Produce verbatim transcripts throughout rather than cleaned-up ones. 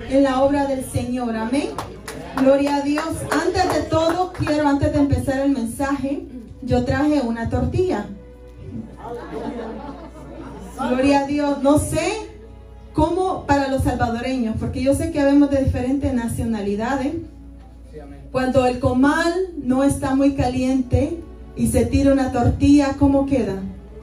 en la obra del Señor. Amén. Gloria a Dios. Antes de todo, quiero, antes de empezar el mensaje, yo traje una tortilla. Gloria a Dios. No sé cómo para los salvadoreños, porque yo sé que habemos de diferentes nacionalidades. Cuando el comal no está muy caliente y se tira una tortilla, ¿cómo queda?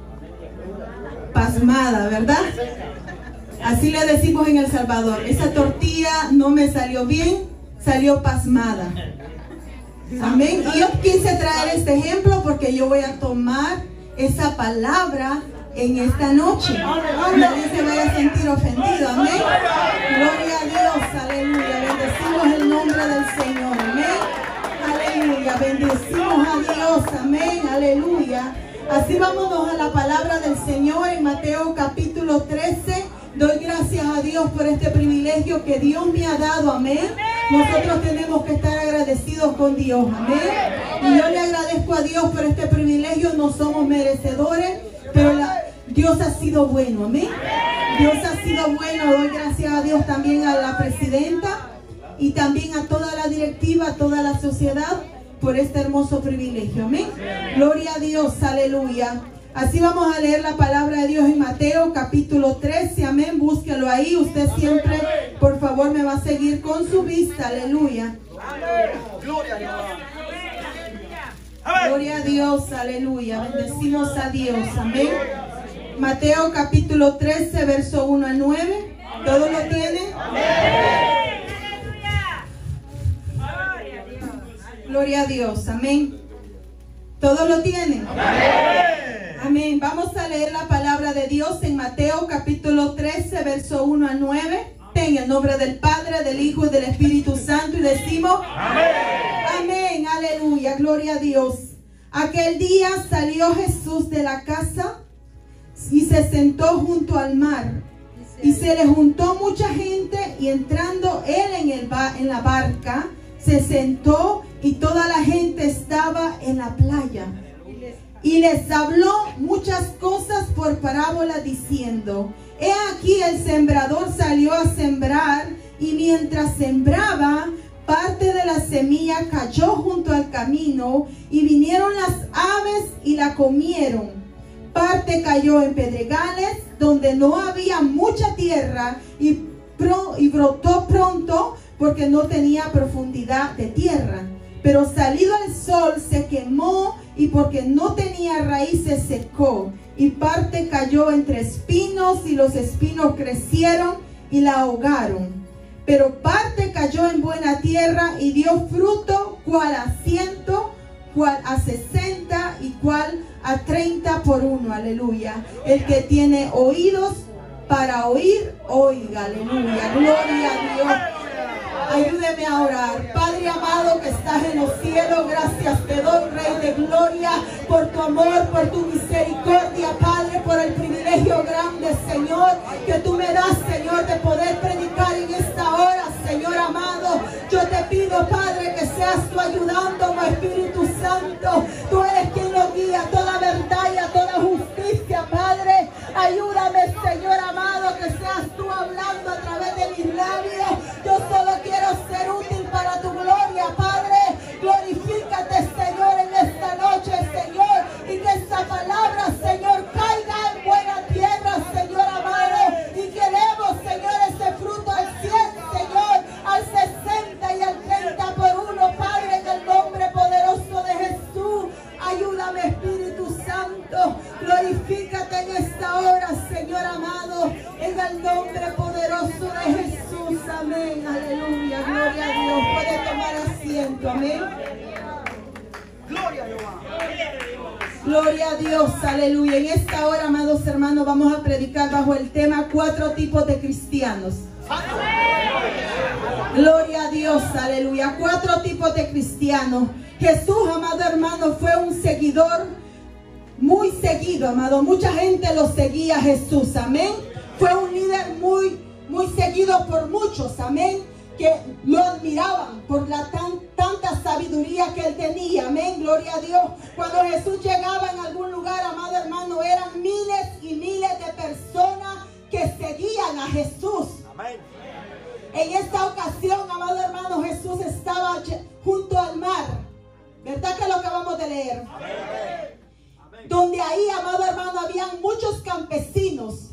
Pasmada, ¿verdad? Así le decimos en El Salvador. Esa tortilla no me salió bien, salió pasmada. Amén. Y yo quise traer este ejemplo porque yo voy a tomar esa palabra en esta noche. Nadie se vaya a sentir ofendido. Amén. Gloria a Dios. Aleluya. Bendecimos el nombre del Señor. Amén. Aleluya. Bendecimos a Dios. Amén. Aleluya. Así vámonos a la palabra del Señor en Mateo capítulo trece. Doy gracias a Dios por este privilegio que Dios me ha dado. Amén. Nosotros tenemos que estar agradecidos con Dios. Amén. Y yo le agradezco a Dios por este privilegio. No somos merecedores, pero la, Dios ha sido bueno. Amén. Dios ha sido bueno. Doy gracias a Dios también a la presidenta y también a toda la directiva, a toda la sociedad por este hermoso privilegio. Amén. Gloria a Dios. Aleluya. Así vamos a leer la palabra de Dios en Mateo capítulo trece. Amén. Búsquelo ahí. Usted siempre, por favor, me va a seguir con su vista. Aleluya. Gloria a Dios. Aleluya. Bendecimos a Dios. Amén. Mateo capítulo trece, verso uno a nueve. ¿Todos lo tienen? Gloria a Dios. Amén. ¿Todos lo tienen? Amén. Vamos a leer la palabra de Dios en Mateo capítulo trece, verso uno a nueve. En el nombre del Padre, del Hijo y del Espíritu Santo. Y decimos amén. Amén. Aleluya. Gloria a Dios. Aquel día salió Jesús de la casa y se sentó junto al mar. Y se le juntó mucha gente, y entrando él en, el ba en la barca, se sentó, y toda la gente estaba en la playa. Y les habló muchas cosas por parábola, diciendo: He aquí el sembrador salió a sembrar, y mientras sembraba, parte de la semilla cayó junto al camino, y vinieron las aves y la comieron. Parte cayó en pedregales, donde no había mucha tierra, y, pro, y brotó pronto, porque no tenía profundidad de tierra. Pero salido el sol se quemó, y porque no tenía raíz se secó. Y parte cayó entre espinos, y los espinos crecieron y la ahogaron. Pero parte cayó en buena tierra y dio fruto, cual a ciento, cual a sesenta y cual a treinta por uno. Aleluya. El que tiene oídos para oír, oiga. Aleluya. Gloria a Dios. Ayúdeme a orar. Padre amado que estás en los cielos, gracias te doy, Rey de gloria, por tu amor, por tu misericordia, Padre, por el privilegio grande, Señor, que tú me das, Señor, de poder predicar en esta hora, Señor amado. Yo te pido, Padre, que seas tú ayudándome, Espíritu Santo. Tú eres quien nos guía a toda verdad y a toda justicia, Padre. Ayúdame, Señor amado, que seas tú hablando a través de mis labios. Yo solo quiero ser útil para tu gloria, Padre. Glorifícate, Señor, en esta noche, Señor, y que esta palabra, Señor, caiga en buena tierra, Señor amado, y que demos, Señor, ese fruto al cien, Señor, al sesenta y al treinta por uno, Padre, en el nombre poderoso de Jesús. Ayúdame, Espíritu Santo. Glorifícate en esta hora, Señor amado, en el nombre poderoso de Jesús. Amén. Aleluya. Gloria a Dios. Puede tomar asiento. Amén. Gloria a Dios. Aleluya. En esta hora, amados hermanos, vamos a predicar bajo el tema cuatro tipos de cristianos. Gloria a Dios. Aleluya. Cuatro tipos de cristianos. Jesús, amado hermano, fue un seguidor muy seguido, amado. Mucha gente lo seguía a Jesús. Amén. Fue un líder muy, muy seguido por muchos. Amén. Que lo admiraban por la tan, tanta sabiduría que él tenía. Amén. Gloria a Dios. Cuando Jesús llegaba en algún lugar, amado hermano, eran miles y miles de personas que seguían a Jesús. Amén. En esta ocasión, amado hermano, Jesús estaba junto al mar. ¿Verdad que lo acabamos de leer? Amén. Donde ahí, amado hermano, habían muchos campesinos.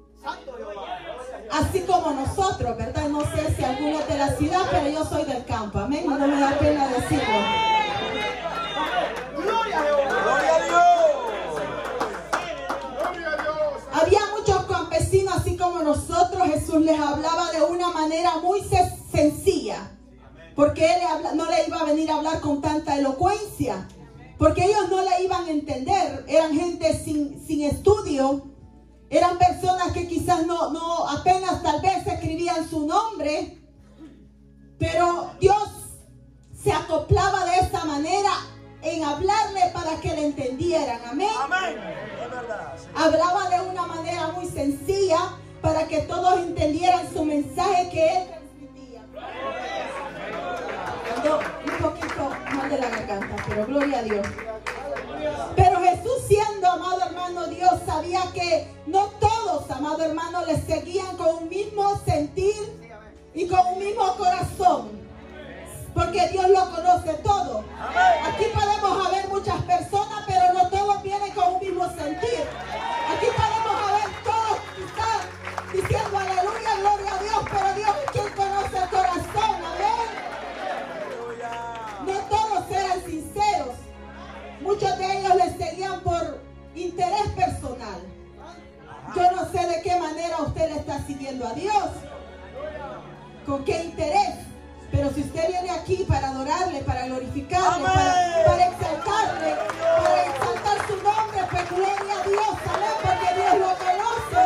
Así como nosotros, ¿verdad? No sé si alguno es de la ciudad, pero yo soy del campo. Amén. No me da pena decirlo. Gloria a Dios. Había muchos campesinos, así como nosotros. Jesús les hablaba de una manera muy sencilla. Porque Él no le iba a venir a hablar con tanta elocuencia. Porque ellos no le iban a entender. Eran gente sin, sin estudio. Eran personas que quizás no, no, apenas tal vez escribían su nombre. Pero Dios se acoplaba de esa manera en hablarle para que le entendieran. Amén. Amén. Es verdad. Sí. Hablaba de una manera muy sencilla para que todos entendieran su mensaje que Él transmitía. Ando un poquito mal de la garganta, pero gloria a Dios. Pero Jesús, siendo, amado hermano, Dios sabía que no todos, amado hermano, le seguían con un mismo sentir y con un mismo corazón. Porque Dios lo conoce todo. Aquí podemos haber muchas personas, pero no todos vienen con un mismo sentir. Aquí podemos haber todos quizás diciendo aleluya, gloria a Dios, pero Dios es quien conoce el corazón. Amén. No todos eran sinceros. Muchos de ellos les seguían por interés personal. Yo no sé de qué manera usted le está siguiendo a Dios. ¿Con qué interés? Pero si usted viene aquí para adorarle, para glorificarle, para, para exaltarle, para exaltar su nombre, pues gloria a Dios, amén, porque Dios lo conoce,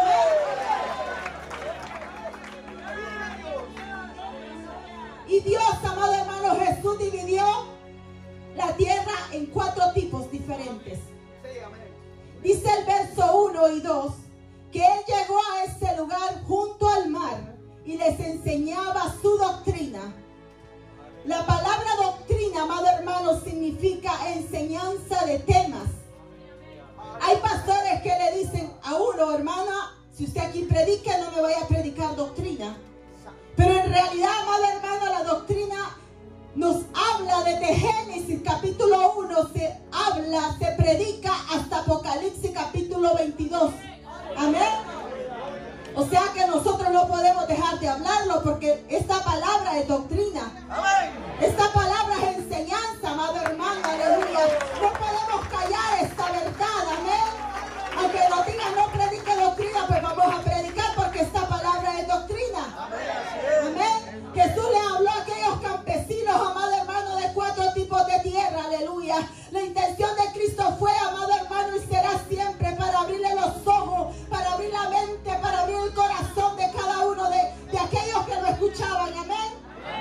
amén. Y Dios, amado hermano, Jesús dividió la tierra en cuatro tipos diferentes. Dice el verso uno y dos que Él llegó a ese lugar junto al mar y les enseñaba su doctrina. La palabra doctrina, amado hermano, significa enseñanza de temas. Hay pastores que le dicen a uno, hermana, si usted aquí predica, no me vaya a predicar doctrina. Pero en realidad, amado hermano, la doctrina nos habla desde Génesis capítulo uno, se habla, se predica hasta Apocalipsis capítulo veintidós. Amén. O sea que nosotros no podemos dejar de hablarlo porque esta palabra es doctrina. Esta palabra es enseñanza, amado hermano, aleluya. No podemos callar esta verdad, amén. Aunque nos digan no predique doctrina, pues vamos a predicar porque esta palabra es doctrina. Amén. Jesús le habló a aquellos campesinos, amado hermano, de cuatro tipos de tierra, aleluya. La intención de Cristo fue, amado hermano, y será siempre para abrirle los ojos, para abrir la mente, para abrir el corazón de cada uno de, de aquellos que lo escuchaban, amén.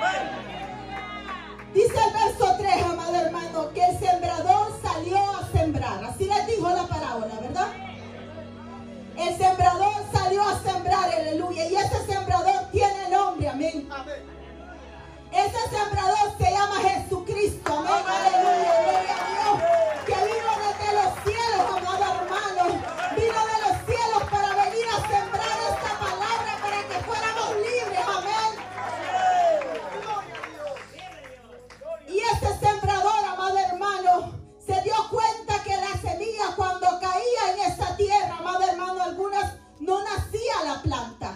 Dice el verso tres, amado hermano, que el sembrador salió a sembrar. Así les dijo la parábola, ¿verdad? El sembrador salió a sembrar, aleluya. Y ese sembrador tiene nombre, amén. Ese sembrador se llama Jesucristo, amén, aleluya, gloria a Dios. Que vino desde los cielos, amado hermano. Vino de los cielos para venir a sembrar esta palabra para que fuéramos libres, amén. Y ese sembrador, amado hermano, se dio cuenta que la semilla cuando caía en esa tierra, amado hermano, algunas no nacía la planta.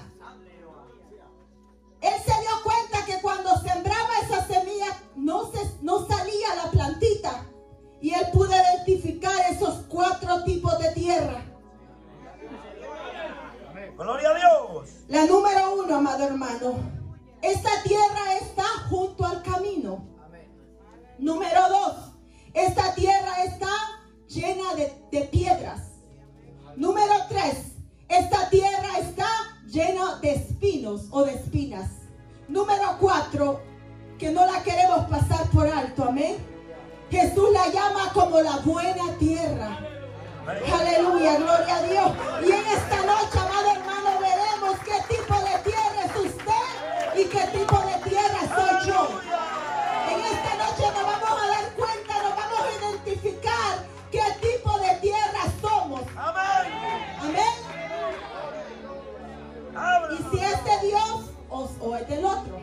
Él se dio cuenta que cuando sembraba esa semilla no, se, no salía la plantita. Y él pudo identificar esos cuatro tipos de tierra. Gloria a Dios. La número uno, amado hermano. Esta tierra está junto al camino. Número dos. Esta tierra está llena de, de piedras. Número tres. Esta tierra está llena de espinos o de espinas. Número cuatro, que no la queremos pasar por alto, amén. Jesús la llama como la buena tierra. Aleluya, gloria a Dios. Y en esta noche, amado hermano, veremos qué tipo de tierra es usted y qué tipo de tierra soy yo. En esta noche nos vamos a dar cuenta, nos vamos a identificar qué tipo de tierra somos. Amén. Y si es de Dios o, o es del otro.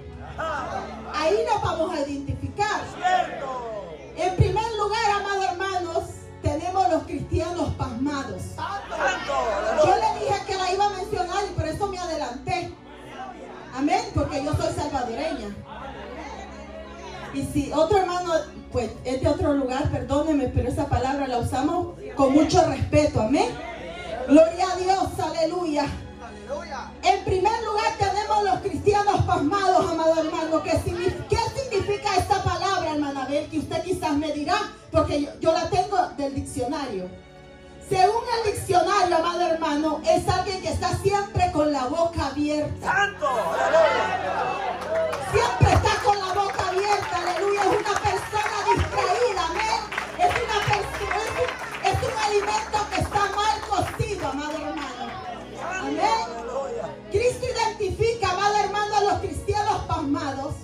Y si otro hermano, pues es de otro lugar, perdóneme, pero esa palabra la usamos con mucho respeto, amén. Gloria a Dios, aleluya. En primer lugar tenemos los cristianos pasmados, amado hermano. ¿Qué significa, ¿Qué significa esta palabra, hermana Abel? Que usted quizás me dirá, porque yo, yo la tengo del diccionario. Según el diccionario, amado hermano, es alguien que está siempre con la boca abierta. ¡Santo! ¡Aleluya! Siempre está con la boca abierta, aleluya. Es una persona distraída, amén. Es una persona, es un, es un alimento que está mal cocido, amado hermano. Amén. Cristo identifica, amado hermano, a los cristianos pasmados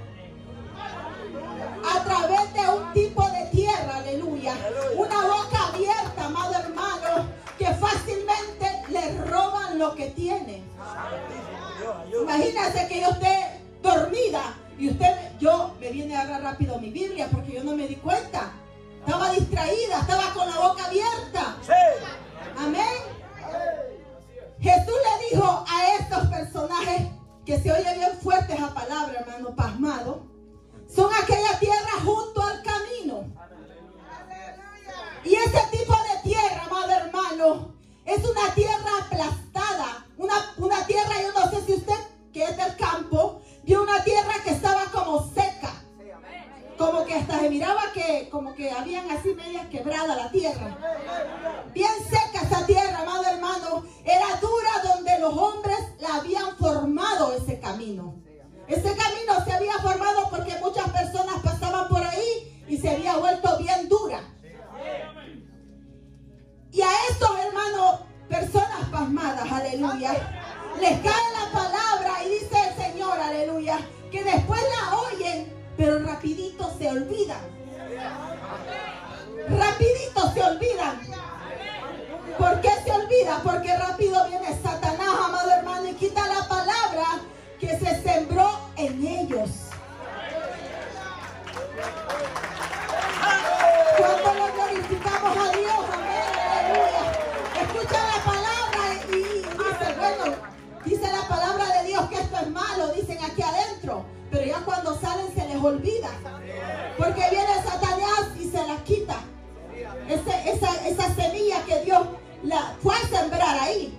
a través de un tipo de tierra, aleluya. Una boca abierta, amado hermano, que fácilmente le roban lo que tiene. Imagínese que yo esté dormida y usted, yo me viene a agarrar rápido mi Biblia porque yo no me di cuenta. Estaba distraída, estaba con la boca abierta. Amén. Jesús le dijo a estos personajes, que se oye bien fuerte esa palabra, hermano, pasmado, son aquella tierra junto al camino. Y ese tipo de tierra, amado hermano, es una tierra aplastada, una, una tierra, yo no sé si usted, que es del campo, vio una tierra que estaba como seca, como que hasta se miraba que, como que habían así medias quebrada la tierra, bien seca esa tierra, amado hermano, era dura, donde los hombres la habían formado ese camino. Ese camino se había formado porque muchas personas pasaban por ahí y se había vuelto bien dura. Y a estos hermanos, personas pasmadas, aleluya, les cae la palabra y dice el Señor, aleluya, que después la oyen, pero rapidito se olvidan. Rapidito se olvidan. ¿Por qué se olvida? Porque rápido viene Satanás, amado hermano, y quita la palabra que se sembró en ellos. Cuando lo glorificamos a Dios, amén, aleluya, escucha la palabra y dice, bueno, dice la palabra de Dios que esto es malo, dicen aquí adentro, pero ya cuando salen se les olvida, porque viene Satanás y se la quita. Ese, esa, esa semilla que Dios la fue a sembrar ahí.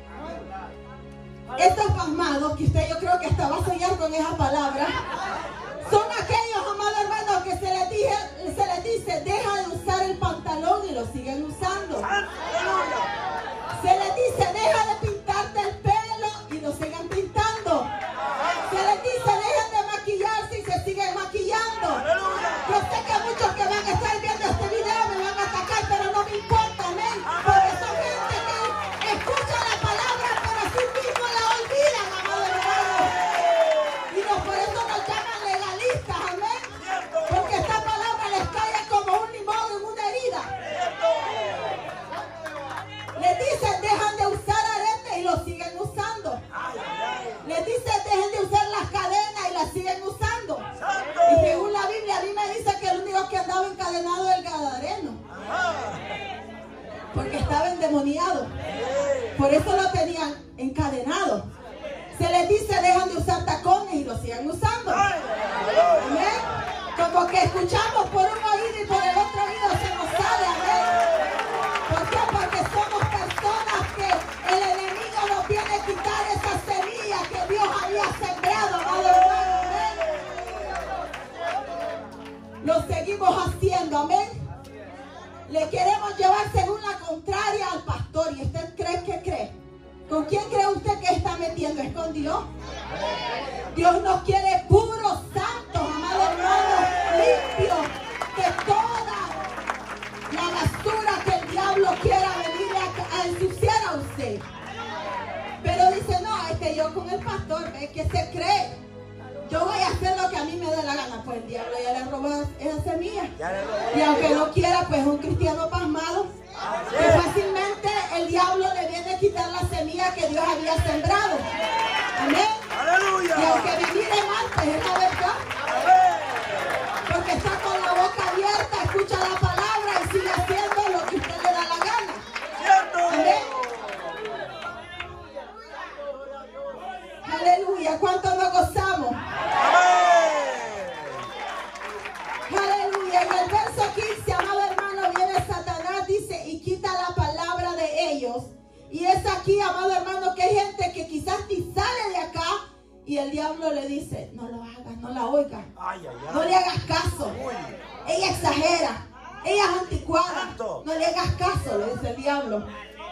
Estos pasmados, que usted yo creo que hasta va a soñar con esa palabra, son aquellos, amados hermanos, que se les, dije, se les dice, deja de usar el pantalón y lo siguen usando. Se les dice, deja de pintarte el pelo y lo siguen pintando. Se les dice, dejen de maquillarse y se siguen maquillando. Yo sé que muchos que van a estar viendo este video me van a atacar, pero no me importa, amén. Porque son gente que escucha la palabra, pero así mismo la olvidan, amado hermano. Y no, por eso nos llaman legalistas, amén. Porque esta palabra les cae como un limón en una herida. Les dicen, dejan de usar aretes y lo siguen usando. Les dicen, dejen de usar las cadenas y las siguen usando. Y según la Biblia, a mí me dice que el único que andaba encadenado es el gadareno. Porque estaba endemoniado. Por eso lo tenían encadenado. Se les dice, dejan de usar tacones y lo siguen usando. Amén. Como que escuchamos por un oído y por el otro oído se nos sale. Amén. ¿Por qué? Porque somos personas que el enemigo nos viene a quitar esa semilla que Dios había sembrado, amado hermano. Amén. Lo seguimos haciendo, amén. Le queremos llevar según la contraria al pastor. ¿Y usted cree que cree? ¿Con quién cree usted que está metiendo? ¿Es con Dios? Dios nos quiere puros, santos, amado hermano, limpios de toda la basura que el diablo quiera venir a, a ensuciar a usted. Pero dice, no, es que yo con el pastor, es que se cree. Yo voy a hacer lo que a mí me dé la gana. Pues el diablo ya le robó esa semilla. Y aunque no quiera, pues un cristiano pasmado, que fácilmente el diablo le viene a quitar la semilla que Dios había sembrado. Amén. ¡Aleluya! Y aunque me mire mal, pues es la verdad. Porque está con la boca abierta, escucha la palabra y sigue haciendo lo que usted le da la gana. Amén. Aleluya. ¿Cuánto nos gozamos? Y es aquí, amado hermano, que hay gente que quizás ni sale de acá y el diablo le dice, no lo hagas, no la oigas, Ay, ay, ay. no le hagas caso. Uy. Ella exagera, ella es anticuada, Santo. no le hagas caso, le dice el diablo.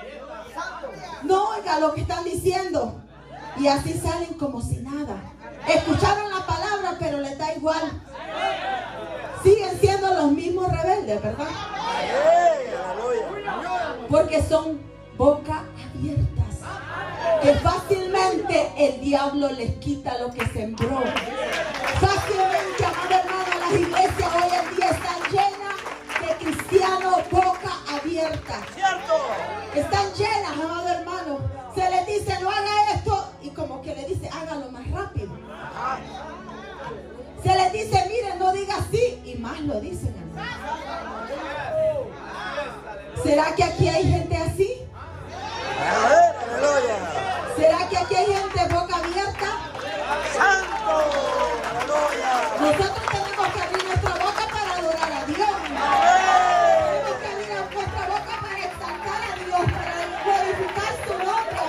No oiga lo que están diciendo. Y así salen como si nada. Escucharon la palabra, pero les da igual. Siguen siendo los mismos rebeldes, ¿verdad? Ay, aleluya. Porque son boca abiertas, que fácilmente el diablo les quita lo que sembró. Fácilmente, amado hermano, las iglesias hoy en día están llenas de cristianos boca abierta. Cierto. Están llenas, amado hermano. Se les dice, no haga esto, y como que le dice, hágalo más rápido. Se les dice, miren, no diga así, y más lo dicen, hermano. ¿Será que aquí hay gente así? Aleluya. ¿Será que aquí hay gente boca abierta? Santo. Aleluya. Nosotros tenemos que abrir nuestra boca para adorar a Dios. Tenemos que abrir nuestra boca para exaltar a Dios, para glorificar su nombre.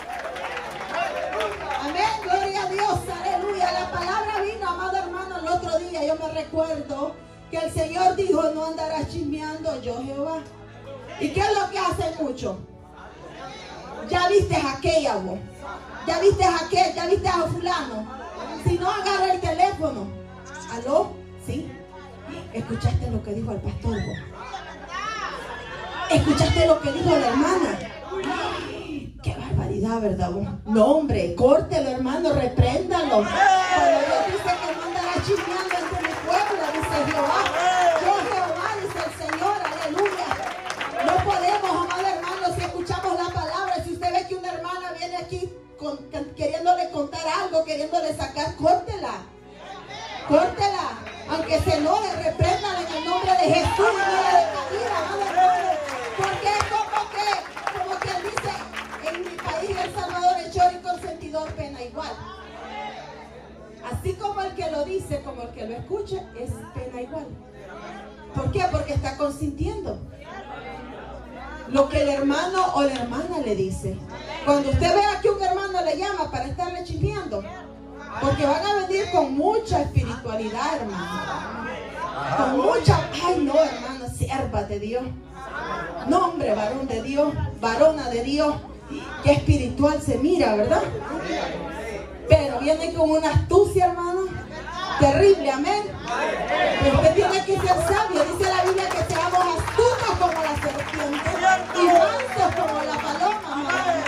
Amén. Amén. Gloria a Dios. Aleluya. La palabra vino, amado hermano, el otro día. Yo me recuerdo que el Señor dijo, no andarás chismeando, yo Jehová. ¿Y qué es lo que hacen mucho? Ya viste a aquella vos. Ya viste a aquel, ya viste a fulano. Si no, agarra el teléfono. ¿Aló? ¿Sí? ¿Escuchaste lo que dijo el pastor vos? ¿Escuchaste lo que dijo la hermana? ¡Qué barbaridad, verdad vos! No, hombre, córtelo, hermano, repréndalo. Cuando Dios dice que no andará chismeando entre mi pueblo, dice Jehová. Yo Jehová, dice el Señor, aleluya. No podemos, amado hermano, si escuchamos la palabra, si usted ve que una hermana viene aquí con, queriéndole contar algo, queriéndole sacar, córtela. Córtela. Aunque se enoje, repréndala en el nombre de Jesús y no la deje ir, amado hermano. Porque es como que, como que dice, en mi país, El Salvador, el choro y consentidor pena igual. Así como el que lo dice, como el que lo escucha, es pena igual. ¿Por qué? Porque está consintiendo lo que el hermano o la hermana le dice. Cuando usted vea que un hermano le llama para estarle chismeando, porque van a venir con mucha espiritualidad, hermano. Con mucha, ay no, hermano, sierva de Dios. No, hombre, varón de Dios, varona de Dios. Qué espiritual se mira, ¿verdad? Pero viene con una astucia, hermano. Terrible, amén. Pero usted tiene que ser sabio. Dice la Biblia que seamos astutos como la serpiente y mansos como la paloma. Amén.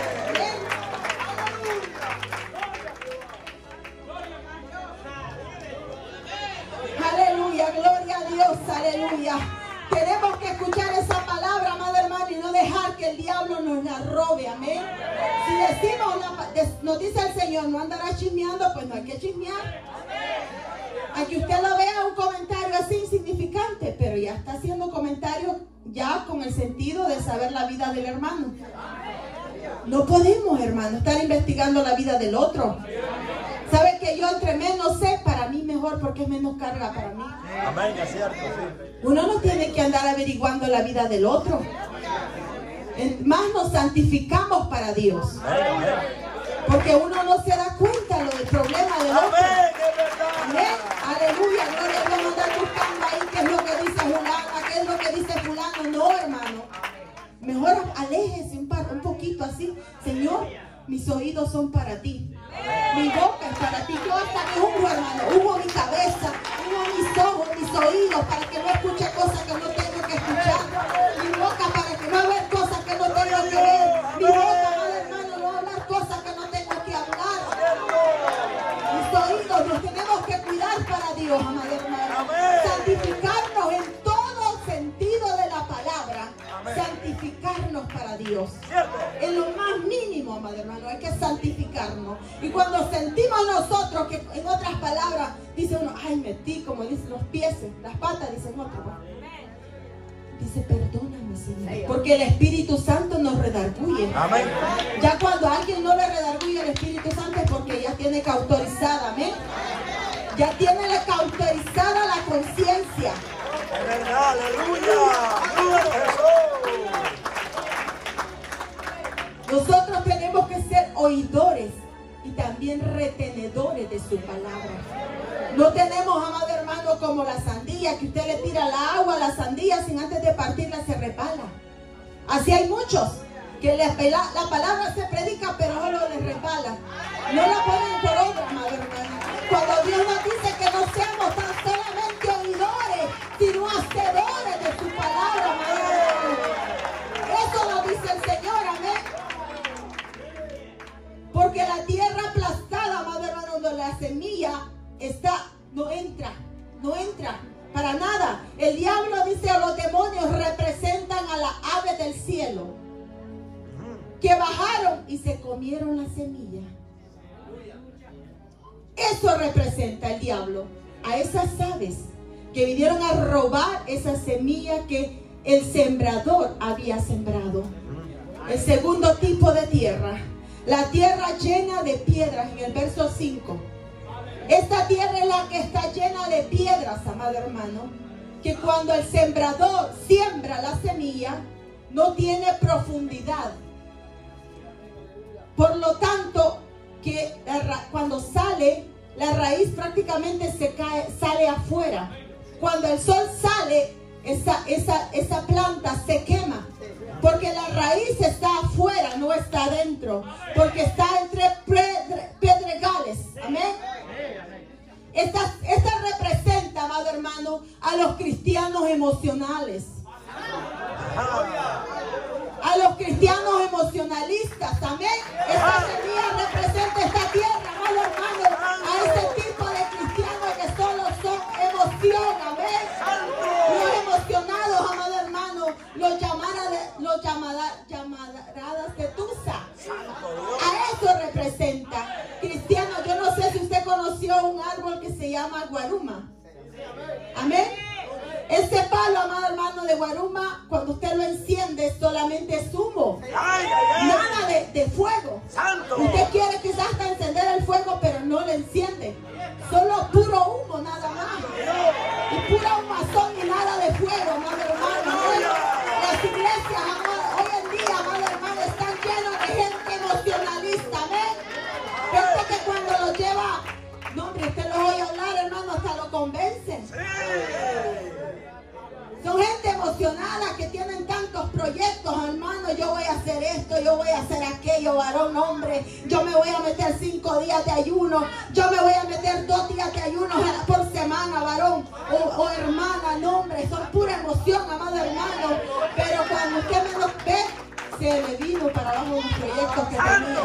Aleluya, gloria a Dios, aleluya. Tenemos que escuchar esa palabra, amado hermano, y no dejar que el diablo nos la robe, amén. Si decimos, nos dice el Señor, no andará chismeando, pues no hay que chismear. Aquí usted lo vea un comentario así insignificante, pero ya está haciendo comentarios ya con el sentido de saber la vida del hermano. No podemos, hermano, estar investigando la vida del otro. ¿Sabe que yo entre menos sé, para mí mejor, porque es menos carga para mí? Amén, es cierto, sí. Uno no tiene que andar averiguando la vida del otro. Más nos santificamos para Dios. Porque uno no se da cuenta lo del problema del otro. Amén. Aleluya, gloria a Dios. No andar buscando ahí qué es lo que dice fulana, qué es lo que dice fulano. No, hermano. Mejor aléjese un, par, un poquito así. Señor, mis oídos son para ti. Mi boca es para ti. Yo hasta me ungo, hermano. Ungo mi cabeza, ungo mis ojos, mis oídos, para que no escuche cosas que no tengo que escuchar. Mi boca para que no vea cosas que no tengo que ver. Mi boca, amado hermano, no hablar cosas que no tengo que hablar. Mis oídos los tenemos que cuidar para Dios, amado hermano. Santificarnos en todo sentido de la palabra. Santificarnos para Dios. En lo más mínimo, amado hermano, hay que santificarnos. Y cuando sentimos nosotros que, en otras palabras, dice uno, ay, metí, como dicen los pies, las patas, dicen otros. Dice, perdóname, Señor. Porque el Espíritu Santo nos redarguye. Amén. Ya cuando a alguien no le redarguye el Espíritu Santo es porque ya tiene cauterizada, amén. Ya tiene la cauterizada la conciencia. Es verdad, aleluya. ¡Viva Jesús! Nosotros tenemos que ser oidores y también retenedores de su palabra. No tenemos, amado hermano, como la sandía, que usted le tira el agua a la sandía sin antes de partirla se resbala. Así hay muchos que la, la palabra se predica pero solo les resbala. No la ponen por obra, amado hermano. Cuando Dios nos dice que no seamos tan solamente oidores, sino hacedores de su palabra, amado hermano. Eso lo dice el Señor, amén. Porque la tierra aplastada, amado hermano, donde la semilla está, no entra, no entra para nada. El diablo dice, a los demonios representan a las aves del cielo que bajaron y se comieron la semilla. Eso representa el diablo, a esas aves que vinieron a robar esa semilla que el sembrador había sembrado. El segundo tipo de tierra, la tierra llena de piedras, en el verso cinco. Esta tierra es la que está llena de piedras, amado hermano, que cuando el sembrador siembra la semilla, no tiene profundidad. Por lo tanto, que la, cuando sale, la raíz prácticamente se cae, sale afuera. Cuando el sol sale, esa, esa, esa planta se quema. Porque la raíz está afuera, no está adentro. Porque está entre pedregales. Amén. Esta, esta representa, amado hermano, a los cristianos emocionales. A los cristianos emocionalistas. Amén. Esta semilla representa esta tierra, amado hermano, a ese tipo de cristianos que solo son emoción. Amén. Los emocionados, amado hermano, los llamadas de, los llamada, llamaradas de Tusa. A eso representa. Cristiano, yo no sé si usted conoció un árbol que se llama guaruma. Amén. Ese palo, amado hermano, de guaruma, cuando usted lo enciende, solamente es humo. Nada de, de fuego. Usted quiere quizás hasta encender el fuego, pero no lo enciende. Solo puro humo, nada más. Y pura humazón y nada de fuego, amado hermano. Las iglesias, amado, hoy en día, amado hermano, están llenas de gente emocionalista. ¿Ven? Gente que cuando lo lleva, no, hombre, usted lo oye hablar, hermano, hasta lo convencen. Son gente emocionada que tienen tantos proyectos, hermano. Yo voy a hacer esto, yo voy a hacer aquello, varón, hombre. Yo me voy a meter cinco días de ayuno. Yo me voy a meter dos días de ayuno por semana, varón. O, o hermana, no, hombre. Son pura emoción, amado hermano. Pero cuando usted menos ve, se le vino para abajo un proyecto que tenía.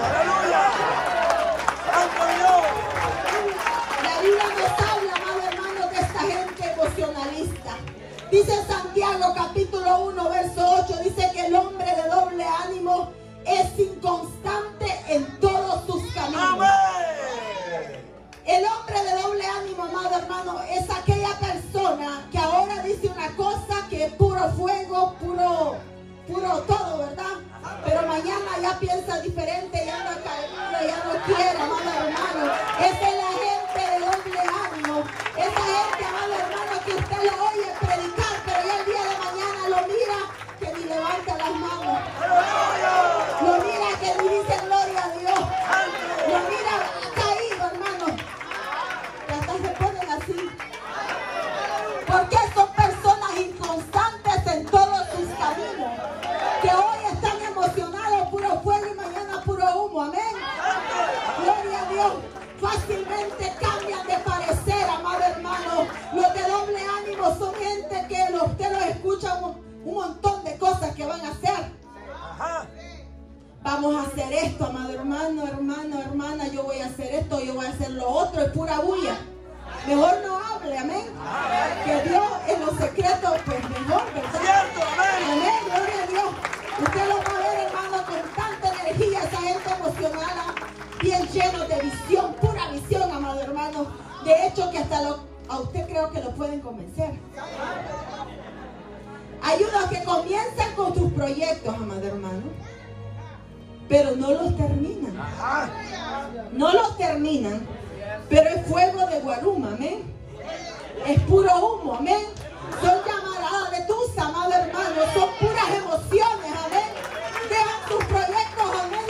La Biblia nos habla, amado hermano, de esta gente emocionalista. Dice Santiago capítulo uno verso ocho, dice que el hombre de doble ánimo es inconstante en todos sus caminos. ¡Amén! El hombre de doble ánimo, amado hermano, es aquella persona que ahora dice una cosa que es puro fuego, puro, puro todo, ¿verdad? Pero mañana ya piensa diferente, ya anda caído, ya no quiere, amado hermano. Esa es la gente de doble ánimo. Esa gente, amado hermano, que usted lo oye predicar, pero ya el día de mañana lo mira que ni levanta las manos. Lo mira que ni dice gloria a Dios. Lo mira caído, hermano. Y hasta se ponen así. Porque son personas inconstantes en todos sus caminos. Que hoy están emocionados, puro fuego, y mañana puro humo. Amén. Gloria a Dios. Fácilmente cambian de parecer, amado hermano. Los de doble ánimo son gente que lo, usted los escucha un, un montón de cosas que van a hacer. Vamos a hacer esto, amado hermano, hermano, hermana. Yo voy a hacer esto, yo voy a hacer lo otro. Es pura bulla. Mejor no hable, amén. Que Dios en los secretos, pues mejor, ¿verdad? Amén, gloria a Dios. Usted lo va a ver, hermano, con tanta energía, esa gente emocionada, bien lleno de visión, pura visión, amado hermano. De hecho, que hasta lo, a usted creo que lo pueden convencer. Hay unos que comienzan con sus proyectos, amado hermano, pero no los terminan. No los terminan, pero es fuego de guaruma, amén. Es puro humo, amén. Son llamaradas de Tusa, amado hermano. Son puras emociones, amén. Dejan sus proyectos, amén.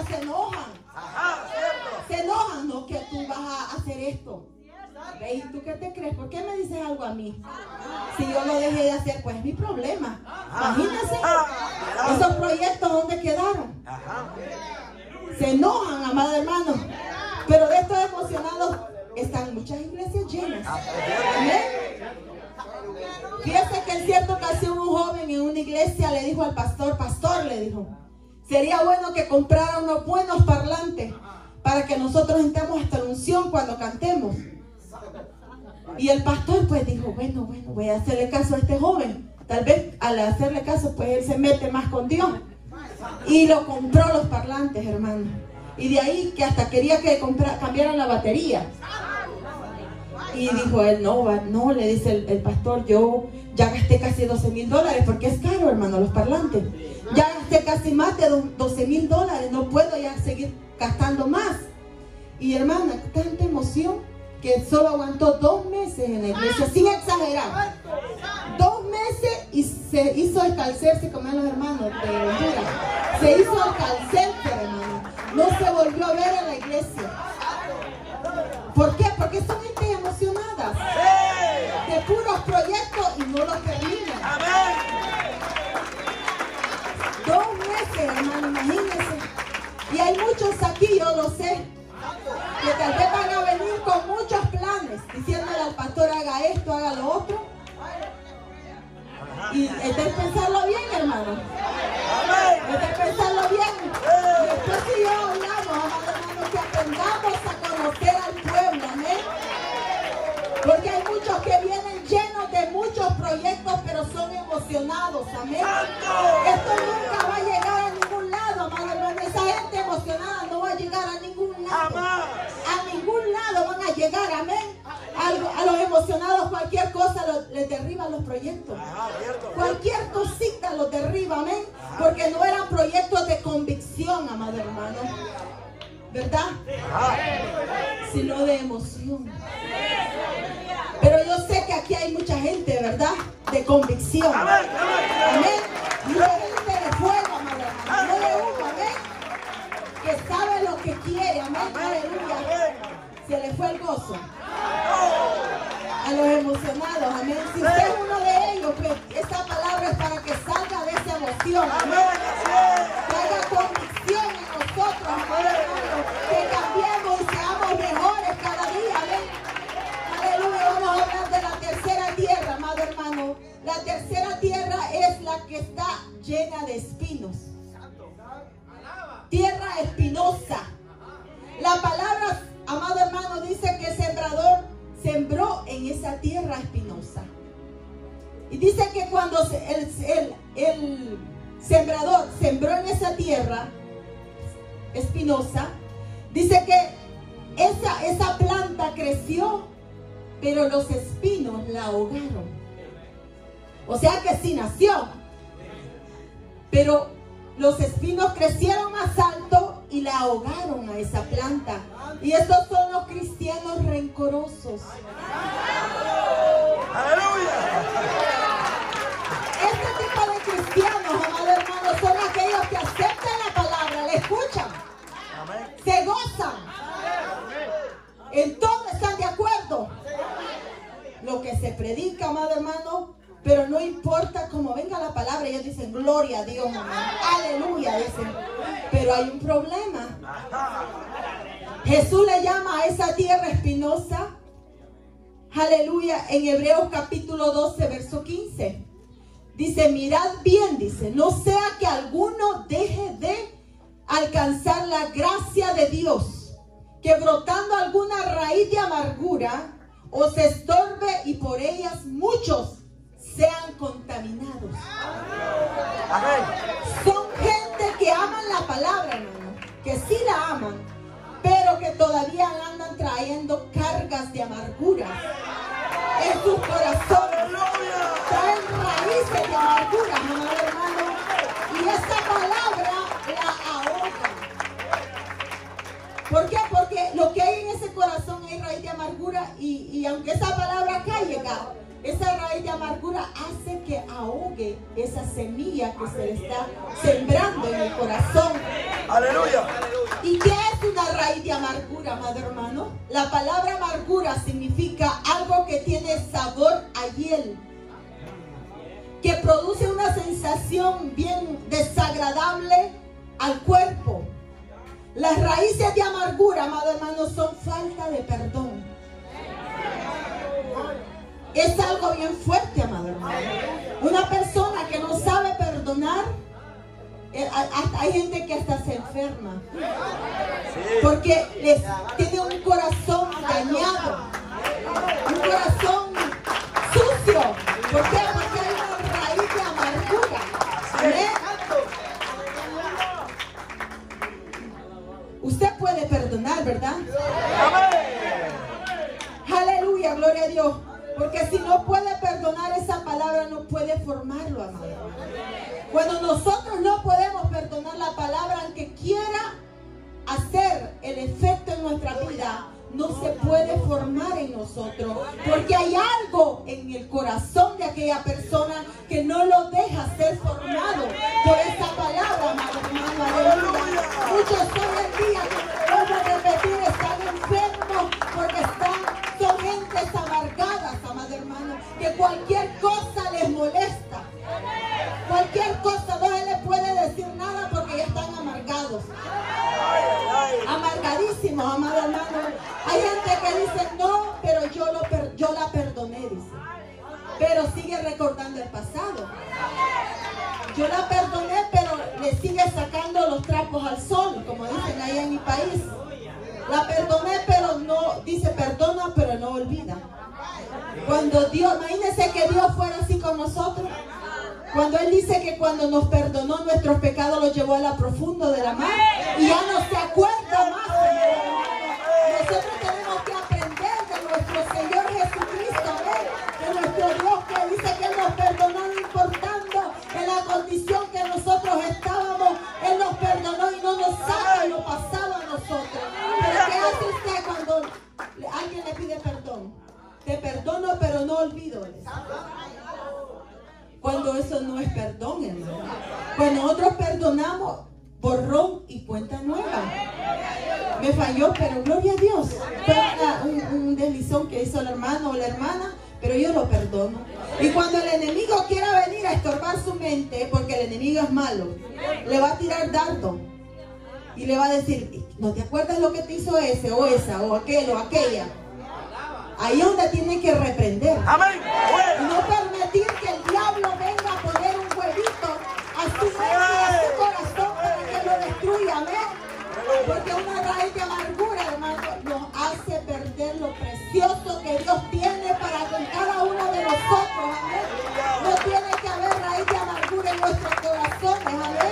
se enojan. Ajá, cierto. Se enojan, no, que tú vas a hacer esto. ¿Ve? ¿Y tú qué te crees? ¿Por qué me dices algo a mí? Si yo lo dejé de hacer, pues es mi problema. Imagínense, esos proyectos, ¿dónde quedaron? Ajá. Se enojan, amados hermanos. Pero de estos emocionados están muchas iglesias llenas. Amén. Fíjese que en cierta ocasión un joven en una iglesia le dijo al pastor, pastor, le dijo, sería bueno que comprara unos buenos parlantes para que nosotros entremos hasta la unción cuando cantemos. Y el pastor pues dijo, bueno, bueno, voy a hacerle caso a este joven. Tal vez al hacerle caso pues él se mete más con Dios. Y lo compró los parlantes, hermano. Y de ahí que hasta quería que compra, cambiaran la batería. Y dijo él, no, va, no, le dice el, el pastor, yo ya gasté casi doce mil dólares, porque es caro, hermano, los parlantes. Ya gasté casi más de doce mil dólares, no puedo ya seguir gastando más. Y hermana, tanta emoción que solo aguantó dos meses en la iglesia, sin exagerar. Dos meses y se hizo escalcerse, como los hermanos de Honduras. Se hizo escalcerse, hermano. No se volvió a ver en la iglesia. ¿Por qué? Porque son gente emocionadas de puros proyectos y no los terminan. Dos meses, hermano, imagínense. Y hay muchos aquí, yo lo sé, que tal vez van a venir con muchos planes, diciéndole al pastor, haga esto, haga lo otro. Y es de pensarlo bien, hermano. Es de pensarlo bien. Después si yo hablamos, hermano, que aprendamos a conocer al pueblo, amén. Porque hay muchos que vienen llenos de muchos proyectos, pero son emocionados, amén. Esto nunca va a llegar a ningún lado, amado hermano. Esa gente emocionada no va a llegar a ningún lado. A ningún lado van a llegar, amén. A, a los emocionados cualquier cosa lo, les derriba los proyectos. Cualquier cosita los derriba, amén. Porque no eran proyectos de convicción, amado hermano, ¿verdad? Sino de emoción. Pero yo sé que aquí hay mucha gente, ¿verdad? De convicción. Amén. No de gente de fuego, amado hermano. No de humo, amén. Que sabe lo que quiere, amén. Aleluya. Se le fue el gozo a los emocionados, amén. Si usted es uno de ellos, pues esta palabra es para que salga de esa emoción, amén. Que haya convicción en nosotros, amén, hermano. Que cambiemos y seamos mejores cada día, amén. Aleluya. Vamos a hablar de la tercera tierra, amado hermano. La tercera tierra es la que está llena de espinos. Tierra espinosa. La palabra, amado hermano, dice que el sembrador sembró en esa tierra espinosa. Y dice que cuando el, el, el sembrador sembró en esa tierra espinosa, dice que esa, esa planta creció, pero los espinos la ahogaron. O sea que sí nació, pero los espinos crecieron más alto y la ahogaron a esa planta. Y estos son los cristianos rencorosos. ¡Aleluya! Este tipo de cristianos, amados hermanos, son aquellos que aceptan la palabra, la escuchan, se gozan, en todo están de acuerdo. Lo que se predica, amado hermano, pero no importa cómo venga la palabra, ellos dicen gloria a Dios, amén. Aleluya, dicen. Pero hay un problema. Jesús le llama a esa tierra espinosa, aleluya, en Hebreos capítulo doce, verso quince. Dice, mirad bien, dice, no sea que alguno deje de alcanzar la gracia de Dios, que brotando alguna raíz de amargura os estorbe y por ellas muchos sean contaminados. Amén. Son gente que aman la palabra, hermano, que sí la aman, pero que todavía andan trayendo cargas de amargura en sus corazones. Traen raíces de amargura, amado hermano, y esta palabra la ahogan. ¿Por qué? Porque lo que hay en ese corazón es raíz de amargura, y, y aunque esa palabra caiga, esa raíz de amargura hace que ahogue esa semilla que se le está sembrando en el corazón. Aleluya. ¿Y qué es una raíz de amargura, amado hermano? La palabra amargura significa algo que tiene sabor a hiel, que produce una sensación bien desagradable al cuerpo. Las raíces de amargura, amado hermano, son falta de perdón. Es algo bien fuerte, amado hermano. Una persona que no sabe perdonar, eh, hasta hay gente que hasta se enferma porque les tiene un corazón dañado, un corazón sucio. ¿Por qué? Porque hay una raíz de amargura. ¿Eh? Usted puede perdonar, ¿verdad? Aleluya, gloria a Dios. Porque si no puede perdonar, esa palabra no puede formarlo, amado. Cuando nosotros no podemos perdonar la palabra, aunque quiera hacer el efecto en nuestra vida, no se puede formar en nosotros. Porque hay algo en el corazón de aquella persona que no lo deja ser formado por esa palabra, amado hermano. Aleluya. Muchos hoy en día, como repetir, están enfermos porque están, son gentes amargadas, amado hermano, que cualquier cosa les molesta. Cualquier cosa no se les puede decir nada porque ya están amargados. Amargadísimos, amado hermano. Hay gente que dice, no, pero yo, lo per yo la perdoné, dice. Pero sigue recordando el pasado. Yo la perdoné, pero le sigue sacando los trapos al sol, como dicen ahí en mi país. La perdoné, pero no, dice, perdona, pero no olvida. Cuando Dios, imagínense que Dios fuera así con nosotros. Cuando Él dice que cuando nos perdonó nuestros pecados los llevó a la profundo de la mar y ya no se acuerda más. Nosotros tenemos que aprender de nuestro Señor Jesucristo, ¿eh? De nuestro Dios que dice que Él nos perdonó no importando en la condición que nosotros estábamos. Él nos perdonó y no nos saca lo pasado a nosotros. Pero ¿qué hace usted cuando alguien le pide perdón? Te perdono pero no olvido eso. Cuando eso no es perdón, hermano. Cuando nosotros perdonamos, borrón y cuenta nueva. Me falló, pero gloria a Dios. Fue una, un, un deslizón que hizo el hermano o la hermana, pero yo lo perdono. Y cuando el enemigo quiera venir a estorbar su mente, porque el enemigo es malo, le va a tirar dardo. Y le va a decir, ¿no te acuerdas lo que te hizo ese, o esa, o aquel, o aquella? Ahí es donde tiene que reprender. Amén. Y no permitir que el diablo venga a poner un huevito a su mente y a su corazón para que lo destruya. Amén. Porque una raíz de amargura, hermano, nos hace perder lo precioso que Dios tiene para con cada uno de nosotros. Amén. No tiene que haber raíz de amargura en nuestros corazones. Amén.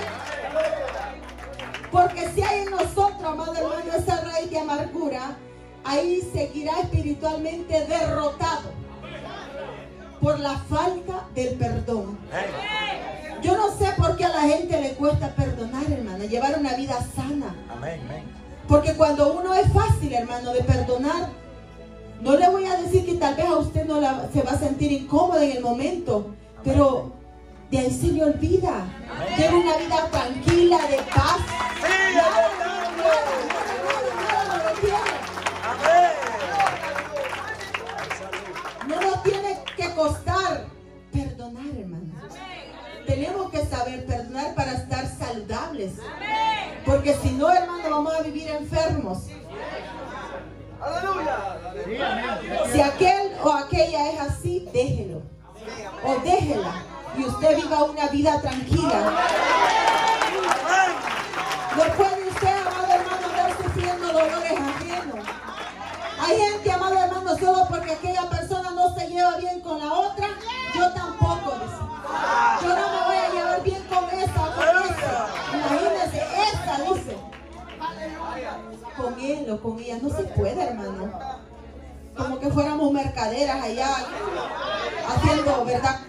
Porque si hay en nosotros, amado hermano, esa raíz de amargura, ahí seguirá espiritualmente derrotado por la falta del perdón. Yo no sé por qué a la gente le cuesta perdonar, hermano, llevar una vida sana. Amén, amén. Porque cuando uno es fácil, hermano, de perdonar, no le voy a decir que tal vez a usted no la, se va a sentir incómoda en el momento, pero de ahí se le olvida. Lleva una vida tranquila, de paz. Nada, nada, nada, nada lo detiene. No nos tiene que costar perdonar, hermano. Tenemos que saber perdonar para estar saludables. Porque si no, hermano, vamos a vivir enfermos. Si aquel o aquella es así, déjelo. O déjela. Y usted viva una vida tranquila. No puede usted, amado hermano, estar sufriendo dolores ajenos. Hay gente, amado hermano, solo porque aquella persona no se lleva bien con la otra, yo tampoco, dice. Yo no me voy a llevar bien con esa o con esa. Imagínense, esa, dice. Con él o con ella, no se puede, hermano. Como que fuéramos mercaderas allá, haciendo, ¿verdad?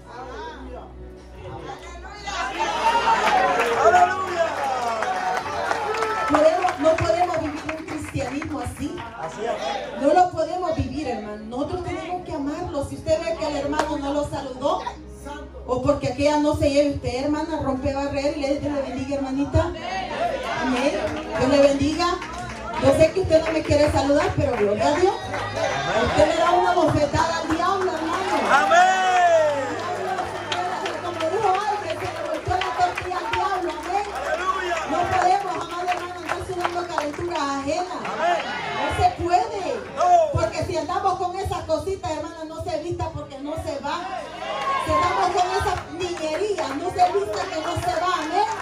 Podemos, no podemos vivir un cristianismo así. No lo podemos vivir, hermano. Nosotros tenemos que amarlo. Si usted ve que el hermano no lo saludó, o porque aquella no se lleve usted, hermana, rompe barrera y le dice, le bendiga, hermanita. Amén. Dios le bendiga. Yo sé que usted no me quiere saludar, pero gloria a Dios. Usted le da una bofetada al diablo, hermano. Amén. Como dijo alguien, se le volteó la tortilla al diablo. Amén. Aleluya. No podemos, amado hermano, andar sudando calenturas ajenas. Amén. No se puede. No. Porque si andamos con esas cositas, hermano, no se vista porque no se va. Si andamos con esas niñerías, no se vista que no se va. Amén.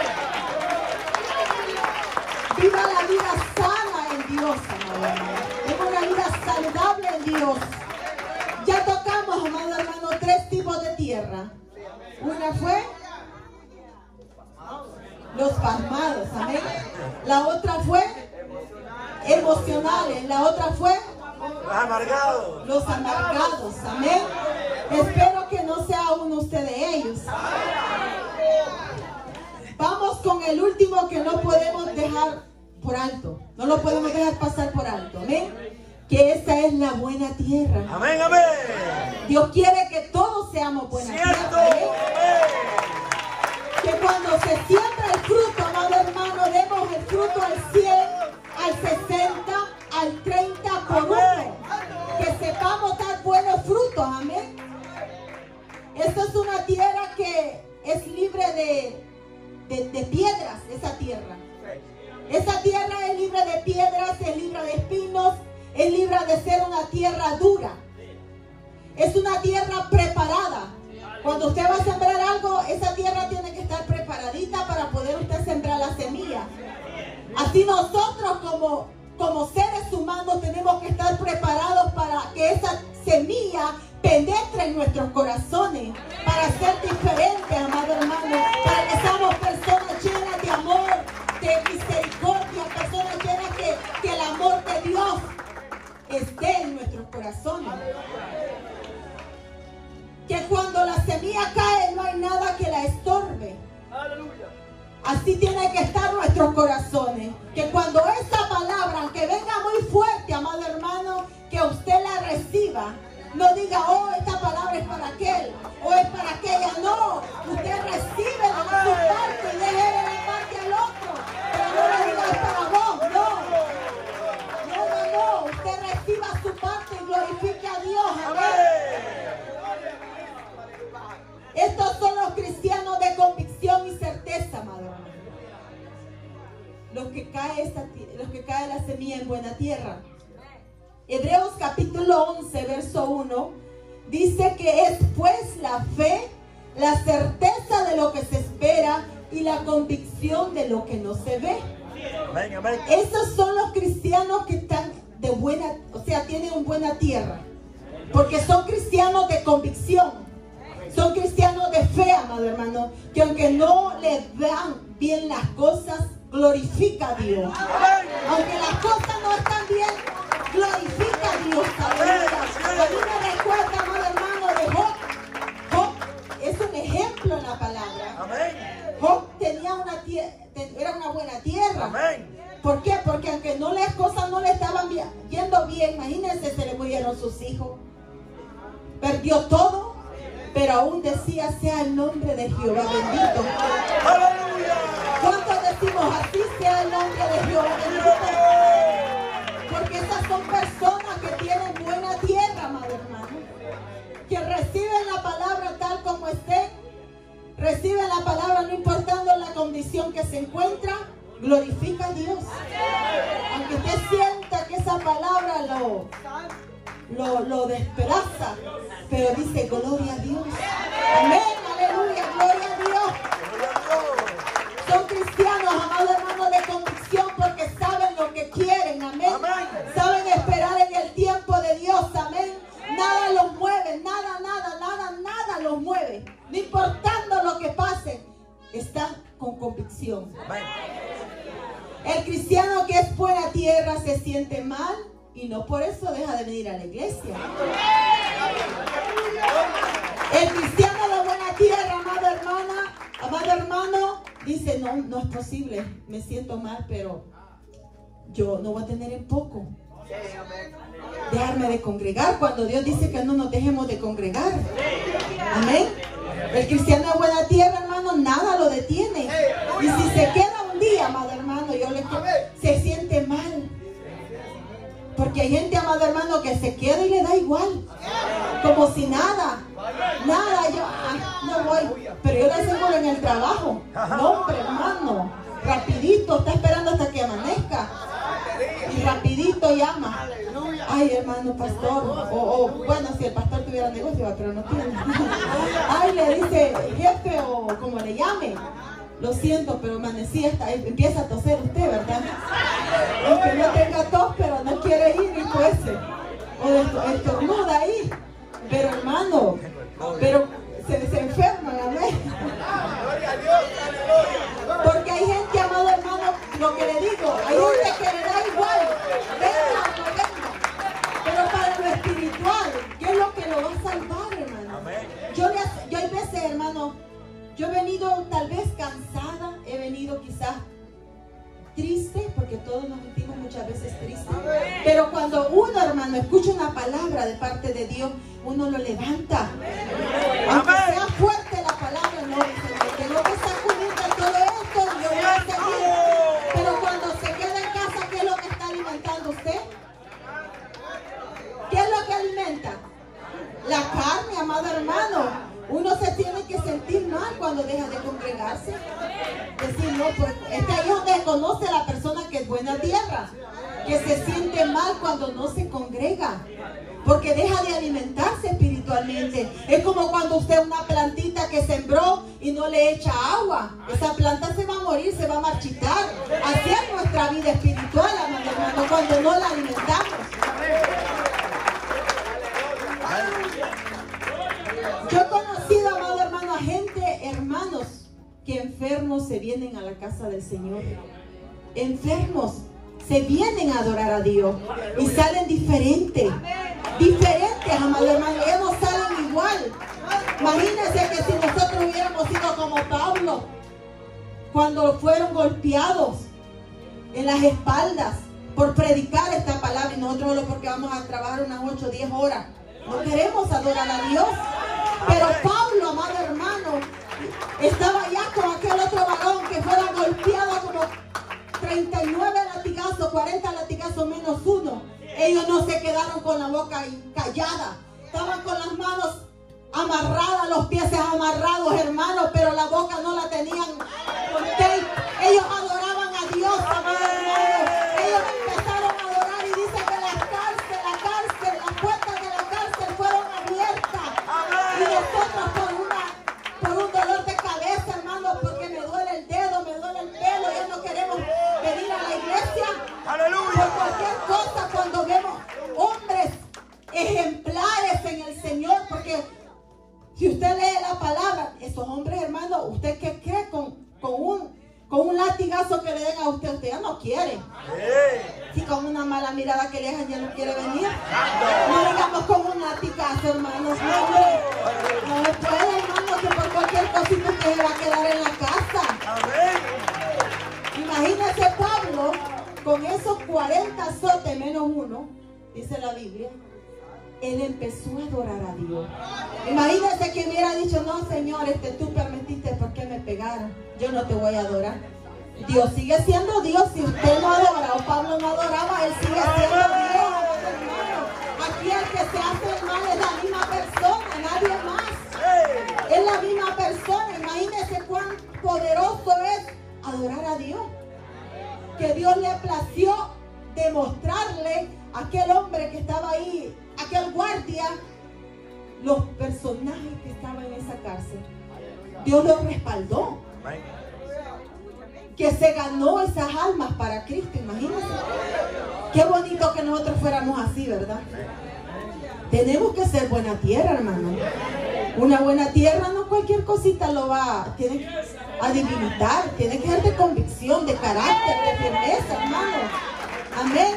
Viva la vida sana en Dios, amado hermano. Viva una vida saludable en Dios. Ya tocamos, amado hermano, tres tipos de tierra. Una fue los pasmados, amén. La otra fue emocionales. La otra fue Los amargados. los amargados, amén. Espero que no sea uno usted de ellos. Vamos con el último que no podemos dejar por alto. No lo podemos dejar pasar por alto, amén. Que esta es la buena tierra. Amén, amén. Dios quiere que todos seamos buena Cierto. tierra, amén. Amén. Que cuando se siembra el fruto, amado hermano, demos el fruto al cien, al sesenta, al treinta por uno. Que sepamos dar buenos frutos, amén. Esta es una tierra que es libre de, de, de piedras, esa tierra. Esa tierra es libre de piedras, es libre de espinos, es libre de ser una tierra dura. Es una tierra preparada. Cuando usted va a sembrar algo, esa tierra tiene que estar preparadita para poder usted sembrar la semilla. Así nosotros como, como seres humanos tenemos que estar preparados para que esa semilla penetre en nuestros corazones, para ser diferentes, amado hermano, para que seamos personas llenas de amor, de misericordia, personas llenas que, que el amor de Dios esté en nuestros corazones. Que cuando la semilla cae no hay nada que la estorbe. Así tiene que estar nuestros corazones. Que cuando esta palabra, aunque venga muy fuerte, amado hermano, que usted la reciba. No diga, oh, esta palabra es para aquel, o es para aquella. No, usted recibe de su parte y deje de la parte al otro. Pero no le diga, es para vos, no. No, no, no. Usted reciba su parte y glorifique a Dios. Amén. Estos son los cristianos de convicción y certeza, amado hermano. Los que cae esta, los que cae la semilla en buena tierra. Hebreos capítulo once, verso uno, dice que es pues la fe, la certeza de lo que se espera y la convicción de lo que no se ve. Amén, amén. Esos son los cristianos que están de buena, o sea, tienen una buena tierra. Porque son cristianos de convicción. Son cristianos de fe, amado hermano, que aunque no les vean bien las cosas, glorifica a Dios. Aunque las cosas no están bien, glorifica a Dios. Aleluya. A mí me recuerda, amado hermano, de Job. Job es un ejemplo en la palabra. Amén. Job tenía una tierra, era una buena tierra. Amén. ¿Por qué? Porque aunque no las cosas no le estaban bien, yendo bien, imagínense, se le murieron sus hijos. Perdió todo, pero aún decía, sea el nombre de Jehová bendito. Aleluya. ¿Cuántos decimos así sea el nombre de Jehová bendito? Porque esas son personas que tienen buena tierra, amado hermano. Que reciben la palabra tal como esté. Reciben la palabra no importando la condición que se encuentra. Glorifica a Dios. Aunque usted sienta que esa palabra lo, lo, lo despedaza. Pero dice gloria a Dios. Amén, aleluya, gloria a Dios. Son cristianos, amados hermanos, de convicción porque saben lo que quieren, amén. Amén. Saben esperar en el tiempo de Dios, amén. Nada los mueve, nada, nada, nada, nada los mueve. No importando lo que pase, están con convicción. Amén. El cristiano que es buena tierra se siente mal y no por eso deja de venir a la iglesia. El cristiano de buena tierra, amada hermana, amado hermano, dice, no, no es posible, me siento mal, pero yo no voy a tener en poco dejarme de congregar cuando Dios dice que no nos dejemos de congregar. Amén. El cristiano de buena tierra, hermano, nada lo detiene. Y si se queda un día, amado hermano, hermano, yo le se siente mal. Porque hay gente, amado hermano, que se queda y le da igual. Como si nada. Nada, yo ah, no voy. Pero yo le aseguro en el trabajo. No, hombre, hermano. Rapidito, está esperando hasta que amanezca. Y rapidito llama. Ay, hermano, pastor. O, o bueno, si el pastor tuviera negocio, pero no tiene. Ay, le dice jefe o como le llame. Lo siento, pero amanecí hasta empieza a toser usted, ¿verdad? Aunque no tenga tos, pero no quiere ir y pues, o estornuda ahí. Pero hermano, pero se, se enferman, amén. Porque hay gente, amado hermano, lo que le digo, hay gente que le da igual, venga o no venga. Pero para lo espiritual, ¿qué es lo que lo va a salvar, hermano? Yo, le, yo hay veces, hermano, yo he venido tal vez cansada, he venido quizás triste, porque todos nos sentimos muchas veces tristes. Pero cuando uno, hermano, escucha una palabra de parte de Dios, uno lo levanta. Aunque sea fuerte la palabra, no, Señor, tengo que sacudir de todo esto, yo voy a seguir. Pero cuando se queda en casa, ¿qué es lo que está alimentando usted? ¿Qué es lo que alimenta? La carne, amado hermano. Uno se tiene que sentir mal cuando deja de congregarse. Decir, no, pues es que ahí es donde se conoce a la persona que es buena tierra. Que se siente mal cuando no se congrega. Porque deja de alimentarse espiritualmente. Es como cuando usted una plantita que sembró y no le echa agua. Esa planta se va a morir, se va a marchitar. Así es nuestra vida espiritual, amado hermano, cuando no la alimentamos. Yo he conocido, amado hermano, a gente, hermanos, que enfermos se vienen a la casa del Señor. Enfermos se vienen a adorar a Dios y salen diferentes. Diferentes, amado hermano, ellos no salen igual. Imagínense que si nosotros hubiéramos sido como Pablo, cuando fueron golpeados en las espaldas por predicar esta palabra, y nosotros solo porque vamos a trabajar unas ocho o diez horas. No queremos adorar a Dios. Pero Pablo, amado hermano, estaba ya con aquel otro varón que fuera golpeado como treinta y nueve latigazos, cuarenta latigazos menos uno. Ellos no se quedaron con la boca callada. Estaban con las manos amarradas, los pies amarrados, hermanos, pero la boca no la tenían con tape. Ellos adoraban a Dios, amado hermano. Ellos empezaron a adorar y dice que la cárcel, la cárcel, las puertas de la cárcel fueron abiertas. Y nosotros por, una, por un dolor de cabeza, hermano, porque me duele el dedo, me duele el pelo, ya no queremos venir a la iglesia. ¡Aleluya! Por cualquier cosa, cuando vemos hombres ejemplares en el Señor, porque si usted lee la palabra, esos hombres, hermano, ¿usted qué cree con, con, un, con un latigazo que le den a usted? Usted ya no quiere. Si con una mala mirada que le dejan ya no quiere venir. No digamos con un latigazo, hermanos. No, no se puede, hermano, que por cualquier cosita usted se va a quedar en la casa. Imagínese Pablo con esos cuarenta azotes menos uno, dice la Biblia. Él empezó a adorar a Dios. Imagínese que hubiera dicho, no, Señor, este, tú permitiste por qué me pegaron. Yo no te voy a adorar. Dios sigue siendo Dios. Si usted no adora o Pablo no adoraba, Él sigue siendo Dios. Aquí el que se hace el mal es la misma persona, nadie más. Es la misma persona. Imagínese cuán poderoso es adorar a Dios. Que Dios le plació demostrarle a aquel hombre que estaba ahí, aquel guardia, los personajes que estaban en esa cárcel. Dios lo respaldó. Que se ganó esas almas para Cristo, imagínense. Qué bonito que nosotros fuéramos así, ¿verdad? Tenemos que ser buena tierra, hermano. Una buena tierra no cualquier cosita lo va, tiene que debilitar, tiene que ser de convicción, de carácter, de firmeza, hermano. Amén.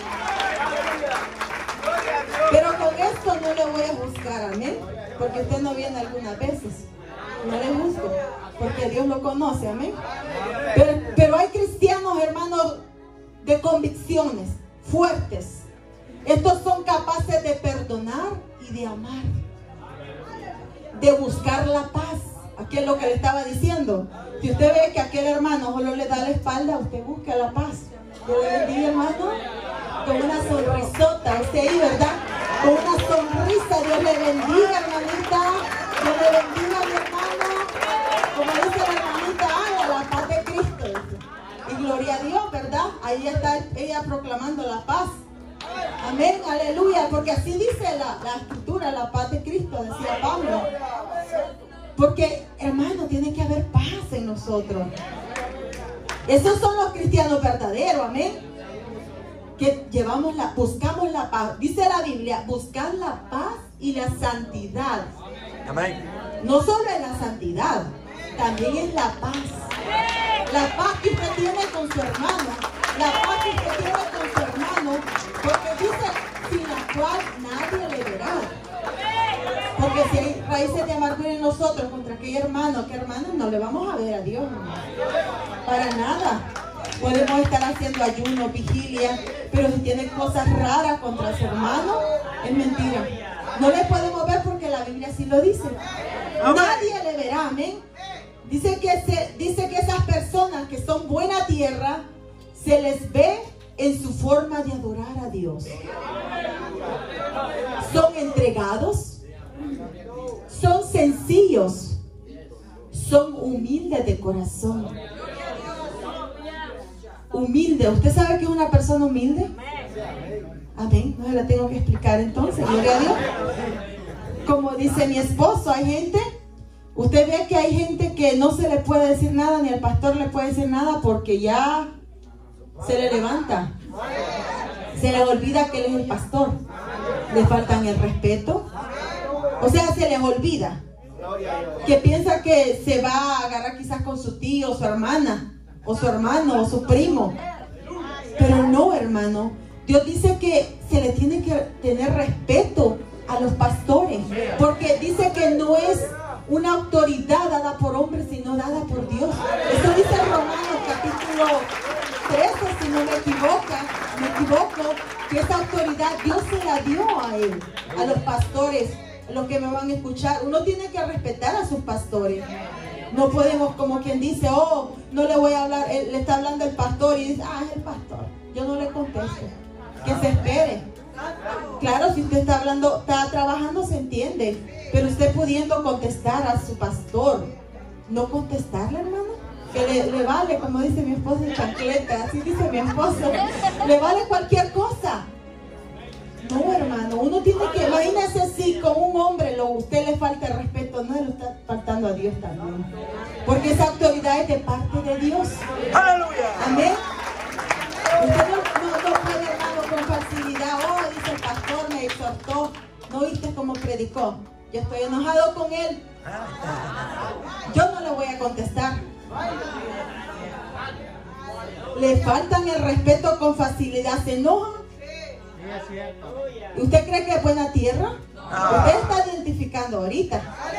Pero con esto no le voy a juzgar, amén. Porque usted no viene algunas veces. No le juzgo, porque Dios lo conoce, amén. Pero, pero hay cristianos, hermanos, de convicciones fuertes. Estos son capaces de perdonar y de amar, de buscar la paz, Aquí es lo que le estaba diciendo. Si usted ve que aquel hermano solo le da la espalda, usted busca la paz. Dios le bendiga, hermano. Con una sonrisota, usted ahí, ¿verdad? Con una sonrisa, Dios le bendiga, hermanita. Dios le bendiga, mi hermano. Como dice la hermanita, ay, a la paz de Cristo. Dice. Y gloria a Dios, ¿verdad? Ahí está ella proclamando la paz. Amén, aleluya. Porque así dice la, la escritura, la paz de Cristo, decía Pablo. Porque, hermano, tiene que haber paz en nosotros. Esos son los cristianos verdaderos, amén. Que llevamos la, buscamos la paz. Dice la Biblia, buscar la paz y la santidad. Amén. No solo es la santidad, también es la paz. La paz que usted tiene con su hermano, la paz que usted tiene con su hermano, porque dice, sin la cual nadie le verá. Porque si hay raíces de amargura en nosotros contra aquel hermano, que hermano, no le vamos a ver a Dios. Para nada. Podemos estar haciendo ayuno, vigilia, pero si tiene cosas raras contra su hermano, es mentira. No le podemos ver porque la Biblia así lo dice. Nadie le verá, amén. Dice que, se, dice que esas personas que son buena tierra, se les ve en su forma de adorar a Dios. Son entregados, son sencillos, son humildes de corazón. Humilde. ¿Usted sabe que es una persona humilde? Amén. No se la tengo que explicar entonces. Gloria a Dios. Como dice mi esposo, hay gente, usted ve que hay gente que no se le puede decir nada, ni el pastor le puede decir nada porque ya se le levanta. Se le olvida que él es el pastor. Le faltan el respeto. O sea, se les olvida. Que piensa que se va a agarrar quizás con su tío, su hermana, o su hermano, o su primo. Pero no, hermano. Dios dice que se le tiene que tener respeto a los pastores, porque dice que no es una autoridad dada por hombres, sino dada por Dios. Eso dice Romanos capítulo trece, si no me equivoco, me equivoco, que esa autoridad Dios se la dio a él, a los pastores, los que me van a escuchar. Uno tiene que respetar a sus pastores. No podemos, como quien dice, oh, no le voy a hablar, él, le está hablando el pastor y dice, ah, es el pastor, yo no le contesto. Que se espere. Claro, si usted está hablando, está trabajando, se entiende, pero usted pudiendo contestar a su pastor, no contestarle, hermano, que le, le vale, como dice mi esposo, chancleta, así dice mi esposo, le vale cualquier cosa. No, hermano, uno tiene que, imagínese si con un hombre lo, usted le falta el respeto, no le está faltando a Dios también, porque esa autoridad es de parte de Dios. Aleluya. Amén. Usted no, no, no puede, hermano, con facilidad, oh, dice el pastor, me exhortó, no viste cómo predicó, yo estoy enojado con él, yo no le voy a contestar. Le faltan el respeto con facilidad, se enojan. ¿Usted cree que es buena tierra? Usted está identificando ahorita.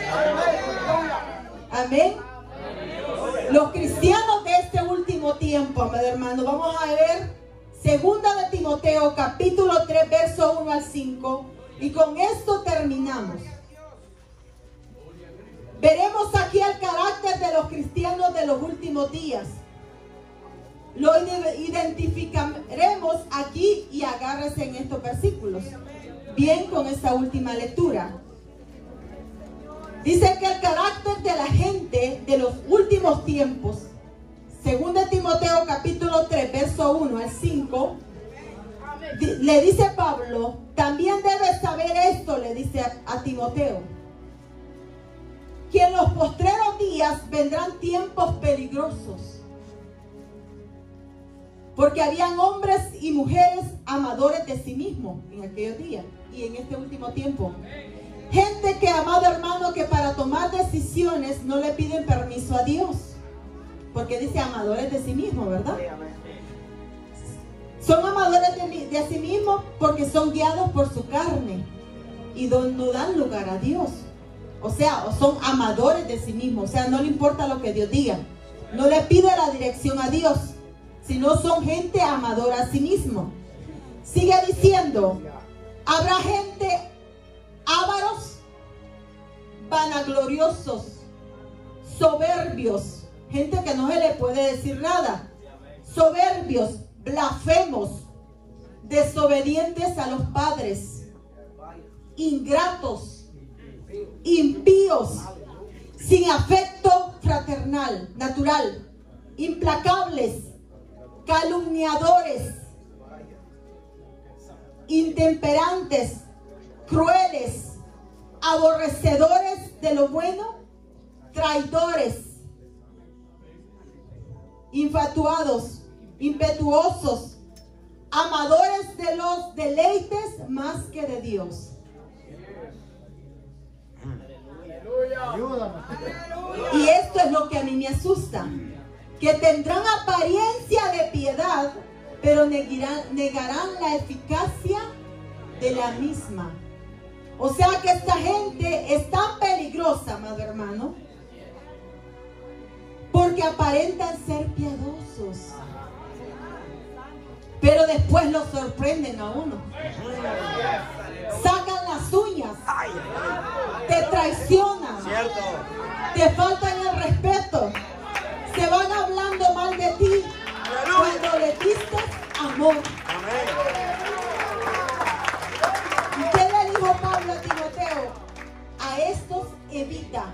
Amén. Los cristianos de este último tiempo, amado hermano, vamos a ver segunda de Timoteo capítulo tres verso uno al cinco, y con esto terminamos. Veremos aquí el carácter de los cristianos de los últimos días. Lo identificaremos aquí, y agárrese en estos versículos bien con esta última lectura. Dice que el carácter de la gente de los últimos tiempos, según de Timoteo capítulo tres verso uno al cinco, le dice Pablo, también debes saber esto, le dice a, a Timoteo, que en los postreros días vendrán tiempos peligrosos, porque habían hombres y mujeres amadores de sí mismos en aquellos días y en este último tiempo. Gente que, amado hermano, que para tomar decisiones no le piden permiso a Dios, porque dice amadores de sí mismos, ¿verdad? Son amadores de, de sí mismos porque son guiados por su carne y no dan lugar a Dios. O sea, son amadores de sí mismos, o sea, no le importa lo que Dios diga, no le pide la dirección a Dios, sino son gente amadora a sí mismo. Sigue diciendo, habrá gente ávaros, vanagloriosos, soberbios, gente que no se le puede decir nada, soberbios, blasfemos, desobedientes a los padres, ingratos, impíos, sin afecto fraternal, natural, implacables, calumniadores, intemperantes, crueles, aborrecedores de lo bueno, traidores, infatuados, impetuosos, amadores de los deleites más que de Dios. Y esto es lo que a mí me asusta, que tendrán apariencia de piedad, pero negarán, negarán la eficacia de la misma. O sea que esta gente es tan peligrosa, amado hermano, porque aparentan ser piadosos, pero después los sorprenden a uno. Sacan las uñas, te traicionan, te faltan el respeto, se van hablando mal de ti cuando le diste amor. ¿Y qué le dijo Pablo a Timoteo? A estos evita.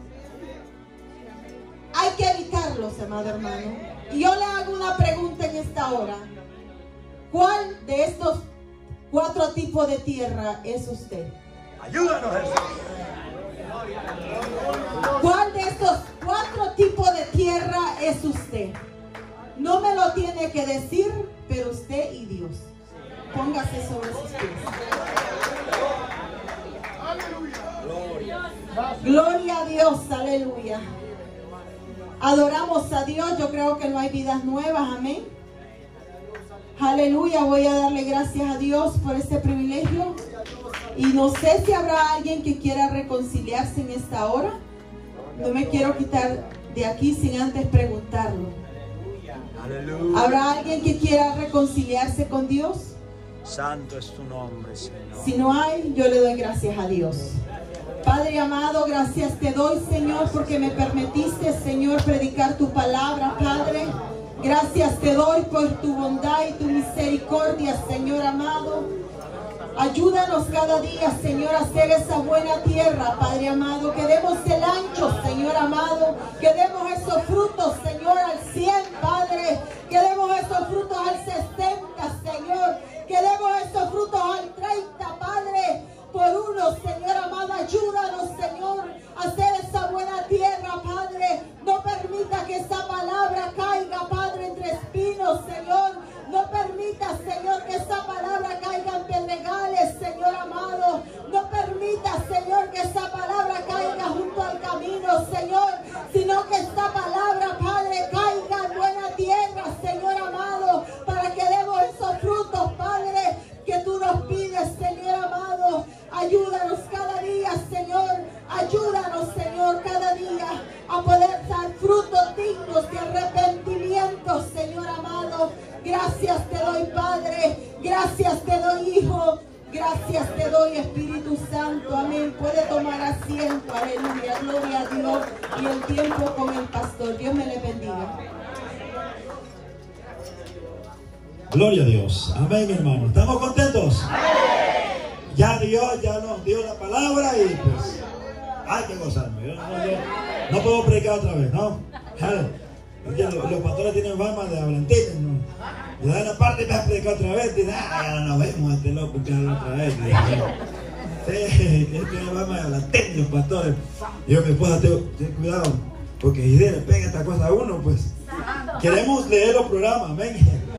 Hay que evitarlos, amado hermano. Y yo le hago una pregunta en esta hora. ¿Cuál de estos cuatro tipos de tierra es usted? Ayúdanos, Jesús. ¿Cuál de estos cuatro tipos de tierra es usted? No me lo tiene que decir, pero usted y Dios. Póngase sobre sus pies. Gloria a Dios, aleluya. Adoramos a Dios. Yo creo que no hay vidas nuevas, amén. Aleluya, voy a darle gracias a Dios por este privilegio. Y no sé si habrá alguien que quiera reconciliarse en esta hora. No me quiero quitar de aquí sin antes preguntarlo. Aleluya. ¿Habrá alguien que quiera reconciliarse con Dios? Santo es tu nombre, Señor. Si no hay, yo le doy gracias a Dios. Padre amado, gracias te doy, Señor, porque me permitiste, Señor, predicar tu palabra, Padre. Gracias te doy por tu bondad y tu misericordia, Señor amado. Ayúdanos cada día, Señor, a hacer esa buena tierra, Padre amado. Que demos el ancho, Señor amado. Que demos esos frutos, Señor, al cien, Padre. Que demos esos frutos al sesenta, Señor. Que demos esos frutos al treinta, Padre. Por uno, Señor amado, ayúdanos, Señor, a hacer esa buena tierra, Padre. No permita que esa palabra caiga, Padre, entre espinos, Señor. No permita, Señor, que esa palabra caiga en pedregales, Señor amado. No permita, Señor, que esa palabra caiga junto al camino, Señor. Sino que esta palabra, Padre, caiga en buena tierra, Señor amado. Para que demos esos frutos, Padre, que tú nos pides, Señor amado. Ayúdanos cada día, Señor. Ayúdanos, Señor, cada día a poder dar frutos dignos de arrepentimiento, Señor amado. Gracias te doy, Padre. Gracias te doy, Hijo. Gracias te doy, Espíritu Santo. Amén. Puede tomar asiento. Aleluya. Gloria a Dios. Y el tiempo con el pastor. Dios me le bendiga. Gloria a Dios. Amén, hermano. ¿Estamos contentos? Amén. Ya Dios ya nos dio la palabra y pues hay que gozarme. Yo no, yo no puedo predicar otra vez, ¿no? Ya, los, los pastores tienen fama de hablantines, ¿no? Y dan la parte y me vas a predicar otra vez. Y dicen, ah, ya no vemos a este loco que habla otra vez. Sí, que tiene fama de hablantines los pastores. Y yo, mi esposa, ten, ten cuidado, porque si le pega esta cosa a uno, pues queremos leer los programas, amén.